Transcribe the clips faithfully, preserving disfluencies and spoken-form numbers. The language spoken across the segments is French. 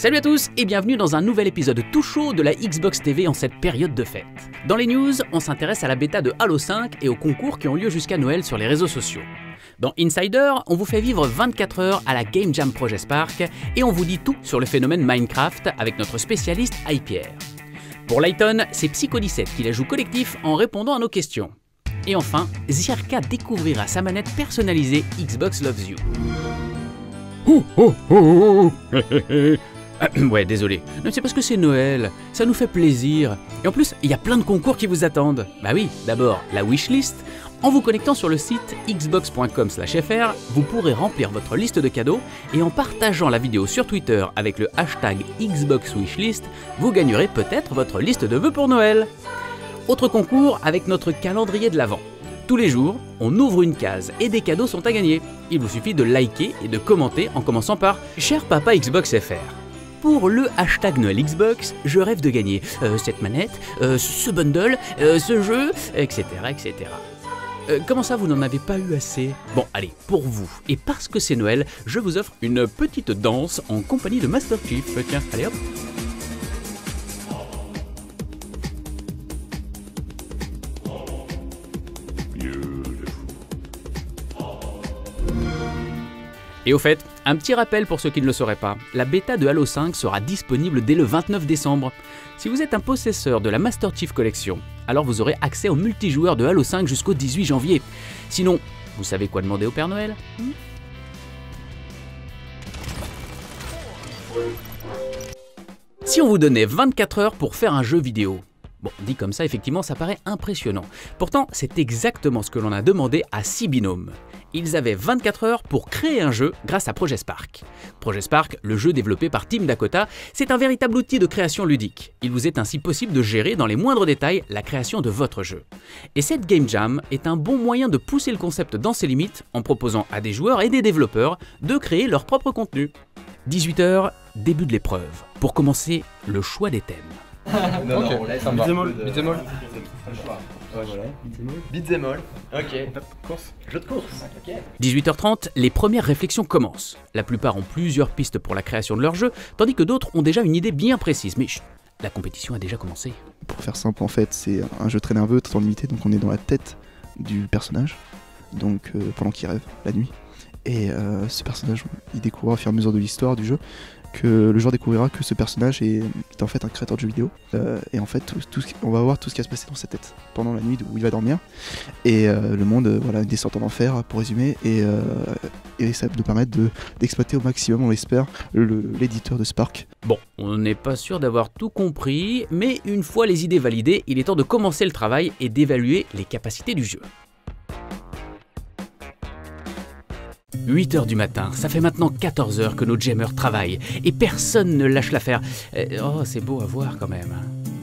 Salut à tous et bienvenue dans un nouvel épisode tout chaud de la Xbox T V en cette période de fête. Dans les news, on s'intéresse à la bêta de Halo cinq et aux concours qui ont lieu jusqu'à Noël sur les réseaux sociaux. Dans Insider, on vous fait vivre vingt-quatre heures à la Game Jam Project Spark et on vous dit tout sur le phénomène Minecraft avec notre spécialiste iPierre. Pour Lighton, c'est Psycho dix-sept qui la joue collectif en répondant à nos questions. Et enfin, Zirka découvrira sa manette personnalisée Xbox Loves You. Oh oh oh oh Ouais, désolé. Non, c'est parce que c'est Noël, ça nous fait plaisir. Et en plus, il y a plein de concours qui vous attendent. Bah oui, d'abord, la wishlist. En vous connectant sur le site xbox point com slash f r, vous pourrez remplir votre liste de cadeaux et en partageant la vidéo sur Twitter avec le hashtag Xbox Wishlist, vous gagnerez peut-être votre liste de vœux pour Noël. Autre concours avec notre calendrier de l'Avent. Tous les jours, on ouvre une case et des cadeaux sont à gagner. Il vous suffit de liker et de commenter en commençant par « Cher Papa Xbox F R ». Pour le hashtag Noël Xbox, je rêve de gagner euh, cette manette, euh, ce bundle, euh, ce jeu, et cetera et cetera. Euh, comment ça, vous n'en avez pas eu assez? Bon, allez, pour vous, et parce que c'est Noël, je vous offre une petite danse en compagnie de Master Chief. Tiens, allez hop. Et au fait, un petit rappel pour ceux qui ne le sauraient pas, la bêta de Halo cinq sera disponible dès le vingt-neuf décembre. Si vous êtes un possesseur de la Master Chief Collection, alors vous aurez accès au multijoueur de Halo cinq jusqu'au dix-huit janvier. Sinon, vous savez quoi demander au Père Noël? hmm Si on vous donnait vingt-quatre heures pour faire un jeu vidéo, bon, dit comme ça, effectivement, ça paraît impressionnant. Pourtant, c'est exactement ce que l'on a demandé à six binômes. Ils avaient vingt-quatre heures pour créer un jeu grâce à Project Spark. Project Spark, le jeu développé par Team Dakota, c'est un véritable outil de création ludique. Il vous est ainsi possible de gérer dans les moindres détails la création de votre jeu. Et cette Game Jam est un bon moyen de pousser le concept dans ses limites en proposant à des joueurs et des développeurs de créer leur propre contenu. dix-huit heures, début de l'épreuve. Pour commencer, le choix des thèmes. non, ok, non, on laisse un beat'em de... beat'em all. Ouais, voilà. Beat'em all. Ok. Course. Jeu de course. Ok. dix-huit heures trente, les premières réflexions commencent. La plupart ont plusieurs pistes pour la création de leur jeu, tandis que d'autres ont déjà une idée bien précise. Mais chut, la compétition a déjà commencé. Pour faire simple, en fait, c'est un jeu très nerveux, temps limité, donc on est dans la tête du personnage, donc euh, pendant qu'il rêve, la nuit. Et euh, ce personnage, il découvrira au fur et à mesure de l'histoire du jeu que le joueur découvrira que ce personnage est, est en fait un créateur de jeux vidéo. Euh, et en fait, tout, tout ce, on va voir tout ce qui va se passer dans sa tête pendant la nuit où il va dormir. Et euh, le monde, euh, voilà, une descente en enfer, pour résumer. Et, euh, et ça va nous permettre de, d'exploiter au maximum, on l'espère, le, l'éditeur de Spark. Bon, on n'est pas sûr d'avoir tout compris, mais une fois les idées validées, il est temps de commencer le travail et d'évaluer les capacités du jeu. huit heures du matin, ça fait maintenant quatorze heures que nos jammers travaillent et personne ne lâche l'affaire. Euh, oh, c'est beau à voir quand même.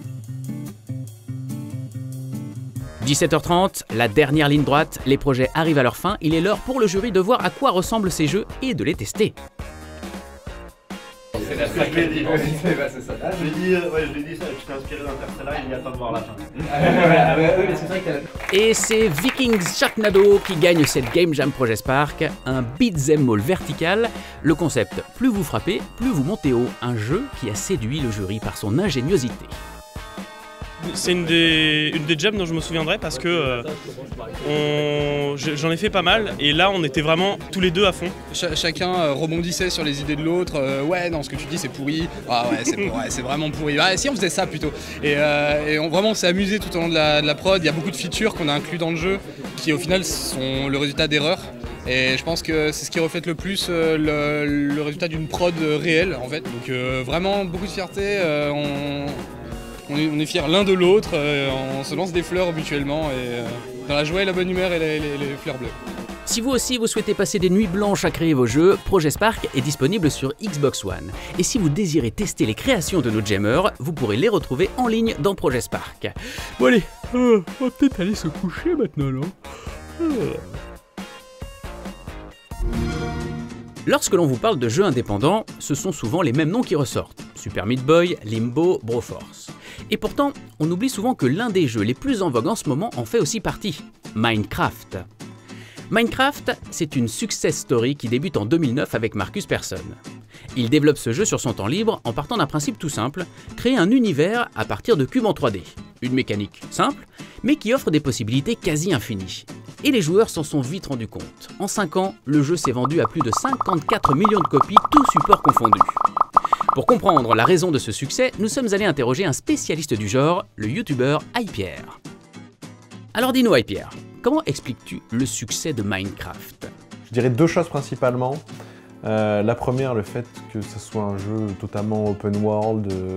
dix-sept heures trente, la dernière ligne droite, les projets arrivent à leur fin, il est l'heure pour le jury de voir à quoi ressemblent ces jeux et de les tester. C'est la que je lui ai dit. C'est ça. Ah, je lui ai dit, ouais, je lui ai dit ça, je t'ai inspiré d'Interstellar, il n'y a pas de voir la fin. Et c'est Vikings Sharknado qui gagne cette Game Jam Project Spark, un beat'em all vertical. Le concept, plus vous frappez, plus vous montez haut. Un jeu qui a séduit le jury par son ingéniosité. C'est une des, une des jams dont je me souviendrai parce que euh, j'en ai fait pas mal et là on était vraiment tous les deux à fond. Ch chacun euh, rebondissait sur les idées de l'autre, euh, ouais non ce que tu dis c'est pourri, ah ouais c'est ouais, vraiment pourri, ah si on faisait ça plutôt. Et, euh, et on, vraiment on s'est amusé tout au long de la, de la prod, il y a beaucoup de features qu'on a inclus dans le jeu qui au final sont le résultat d'erreurs. Et je pense que c'est ce qui reflète le plus euh, le, le résultat d'une prod réelle en fait. Donc euh, vraiment beaucoup de fierté, euh, on... On est, on est fiers l'un de l'autre, euh, on se lance des fleurs mutuellement et euh, dans la joie et la bonne humeur et les, les, les fleurs bleues. Si vous aussi vous souhaitez passer des nuits blanches à créer vos jeux, Project Spark est disponible sur Xbox One. Et si vous désirez tester les créations de nos jammers, vous pourrez les retrouver en ligne dans Project Spark. Bon allez, euh, on va peut-être aller se coucher maintenant, non euh. Lorsque l'on vous parle de jeux indépendants, ce sont souvent les mêmes noms qui ressortent. Super Meat Boy, Limbo, Broforce. Et pourtant, on oublie souvent que l'un des jeux les plus en vogue en ce moment en fait aussi partie, Minecraft. Minecraft, c'est une success story qui débute en deux mille neuf avec Marcus Persson. Il développe ce jeu sur son temps libre en partant d'un principe tout simple, créer un univers à partir de cubes en trois D. Une mécanique simple, mais qui offre des possibilités quasi infinies. Et les joueurs s'en sont vite rendus compte. En cinq ans, le jeu s'est vendu à plus de cinquante-quatre millions de copies, tous supports confondus. Pour comprendre la raison de ce succès, nous sommes allés interroger un spécialiste du genre, le youtubeur iPierre. Alors dis-nous iPierre, comment expliques-tu le succès de Minecraft ? Je dirais deux choses principalement. Euh, la première, le fait que ce soit un jeu totalement open world, euh,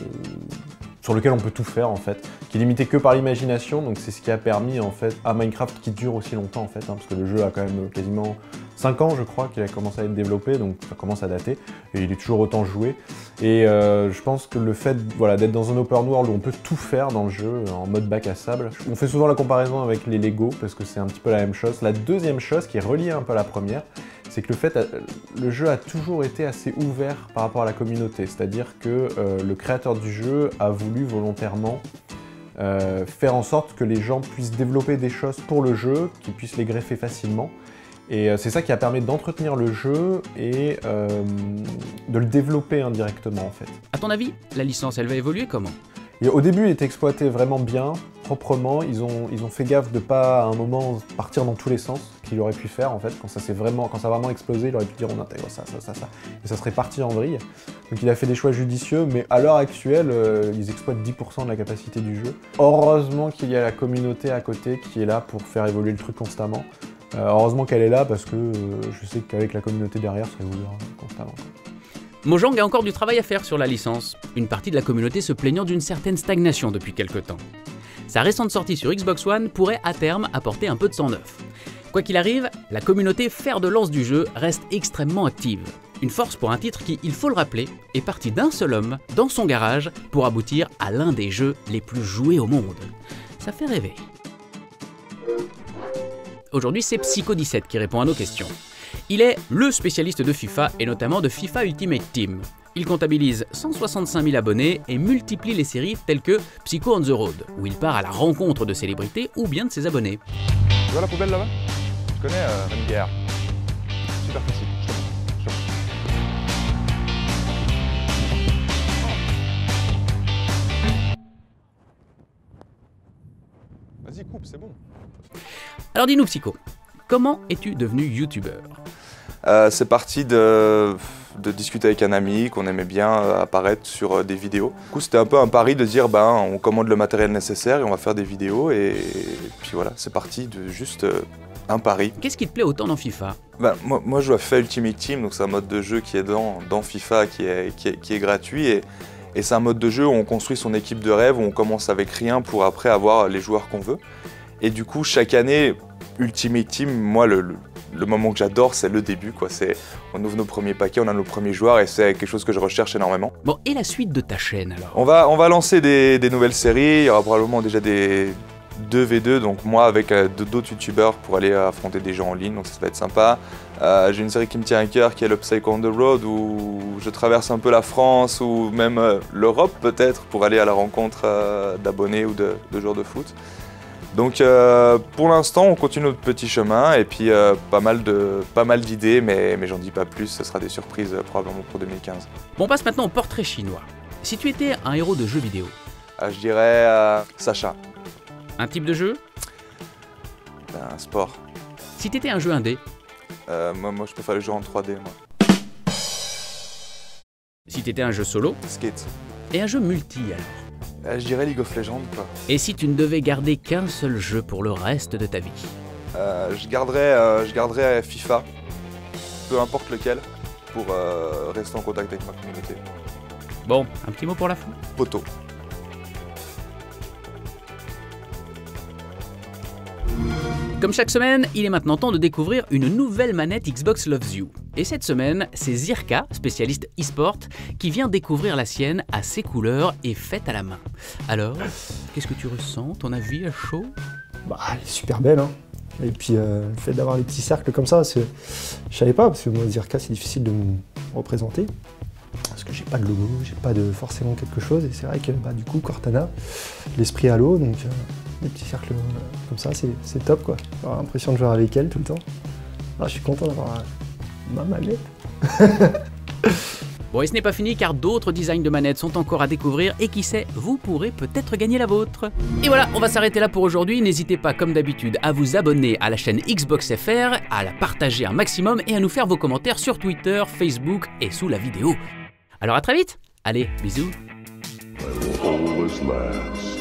sur lequel on peut tout faire en fait, qui est limité que par l'imagination, donc c'est ce qui a permis en fait à Minecraft qui dure aussi longtemps en fait, hein, parce que le jeu a quand même quasiment cinq ans je crois qu'il a commencé à être développé, donc ça commence à dater, et il est toujours autant joué. Et euh, je pense que le fait voilà, d'être dans un open world où on peut tout faire dans le jeu, en mode bac à sable, on fait souvent la comparaison avec les Lego, parce que c'est un petit peu la même chose. La deuxième chose qui est reliée un peu à la première, c'est que le fait, le jeu a toujours été assez ouvert par rapport à la communauté, c'est-à-dire que euh, le créateur du jeu a voulu volontairement euh, faire en sorte que les gens puissent développer des choses pour le jeu, qu'ils puissent les greffer facilement. Et euh, c'est ça qui a permis d'entretenir le jeu et euh, de le développer indirectement en fait. À ton avis, la licence, elle va évoluer comment ? Et au début, il était exploité vraiment bien, proprement. Ils ont, ils ont fait gaffe de pas à un moment partir dans tous les sens qu'il aurait pu faire en fait. Quand ça, vraiment, quand ça a vraiment explosé, il aurait pu dire on intègre ça, ça, ça, ça. Et ça serait parti en vrille. Donc il a fait des choix judicieux, mais à l'heure actuelle, euh, ils exploitent dix pour cent de la capacité du jeu. Heureusement qu'il y a la communauté à côté qui est là pour faire évoluer le truc constamment. Euh, heureusement qu'elle est là parce que euh, je sais qu'avec la communauté derrière, ça évolue constamment. Mojang a encore du travail à faire sur la licence, une partie de la communauté se plaignant d'une certaine stagnation depuis quelque temps. Sa récente sortie sur Xbox One pourrait à terme apporter un peu de sang neuf. Quoi qu'il arrive, la communauté fer de lance du jeu reste extrêmement active. Une force pour un titre qui, il faut le rappeler, est parti d'un seul homme, dans son garage, pour aboutir à l'un des jeux les plus joués au monde. Ça fait rêver. Aujourd'hui, c'est Psycho dix-sept qui répond à nos questions. Il est le spécialiste de FIFA et notamment de FIFA Ultimate Team. Il comptabilise cent soixante-cinq mille abonnés et multiplie les séries telles que Psycho on the Road, où il part à la rencontre de célébrités ou bien de ses abonnés. Tu vois la poubelle là-bas? Je connais euh, une guerre. Super facile. Je te... Vas-y, coupe, c'est bon. Alors dis-nous Psycho, comment es-tu devenu youtubeur? euh, C'est parti de, de discuter avec un ami qu'on aimait bien euh, apparaître sur euh, des vidéos. Du coup, c'était un peu un pari de dire ben, on commande le matériel nécessaire et on va faire des vidéos. Et, et puis voilà, c'est parti de juste euh, un pari. Qu'est-ce qui te plaît autant dans FIFA? ben, moi, moi, je joue à FIFA Ultimate Team, donc c'est un mode de jeu qui est dans, dans FIFA, qui est, qui est, qui est gratuit. Et, et c'est un mode de jeu où on construit son équipe de rêve, où on commence avec rien pour après avoir les joueurs qu'on veut. Et du coup, chaque année, Ultimate Team, moi, le, le, le moment que j'adore, c'est le début, quoi. C'est, on ouvre nos premiers paquets, on a nos premiers joueurs, et c'est quelque chose que je recherche énormément. Bon, et la suite de ta chaîne, alors? On va, on va lancer des, des nouvelles séries, il y aura probablement déjà des deux v deux, donc moi avec euh, d'autres youtubeurs pour aller affronter des gens en ligne, donc ça va être sympa. Euh, j'ai une série qui me tient à cœur, qui est le Psycho on the Road, où je traverse un peu la France, ou même euh, l'Europe peut-être, pour aller à la rencontre euh, d'abonnés ou de, de joueurs de foot. Donc euh, pour l'instant, on continue notre petit chemin et puis euh, pas mal de pas mal d'idées, mais, mais j'en dis pas plus, ce sera des surprises euh, probablement pour deux mille quinze. Bon, on passe maintenant au portrait chinois. Si tu étais un héros de jeu vidéo, euh, je dirais euh, Sacha. Un type de jeu? Un sport. Si tu étais un jeu indé, euh, moi, moi je préfère les jeux en trois D. Moi. Si tu étais un jeu solo, Skate. Et un jeu multi alors? Euh, je dirais League of Legends, quoi. Et si tu ne devais garder qu'un seul jeu pour le reste de ta vie? euh, je, garderais, euh, je garderais FIFA, peu importe lequel, pour euh, rester en contact avec ma communauté. Bon, un petit mot pour la fin? Poto. Comme chaque semaine, il est maintenant temps de découvrir une nouvelle manette Xbox Loves You. Et cette semaine, c'est Zirka, spécialiste e-sport, qui vient découvrir la sienne à ses couleurs et faite à la main. Alors, qu'est-ce que tu ressens? Ton avis à chaud? Bah, elle est super belle, hein. Et puis euh, le fait d'avoir les petits cercles comme ça, je savais pas, parce que moi Zirka c'est difficile de me représenter. Parce que j'ai pas de logo, j'ai pas de forcément quelque chose, et c'est vrai que bah, du coup Cortana, l'esprit Halo, donc euh, les petits cercles euh, comme ça, c'est top quoi. J'ai l'impression de jouer avec elle tout le temps. Ah, je suis content d'avoir euh, ma manette. Bon, et ce n'est pas fini car d'autres designs de manettes sont encore à découvrir et qui sait, vous pourrez peut-être gagner la vôtre. Et voilà, on va s'arrêter là pour aujourd'hui. N'hésitez pas, comme d'habitude, à vous abonner à la chaîne Xbox F R, à la partager un maximum et à nous faire vos commentaires sur Twitter, Facebook et sous la vidéo. Alors à très vite. Allez, bisous. I will always last.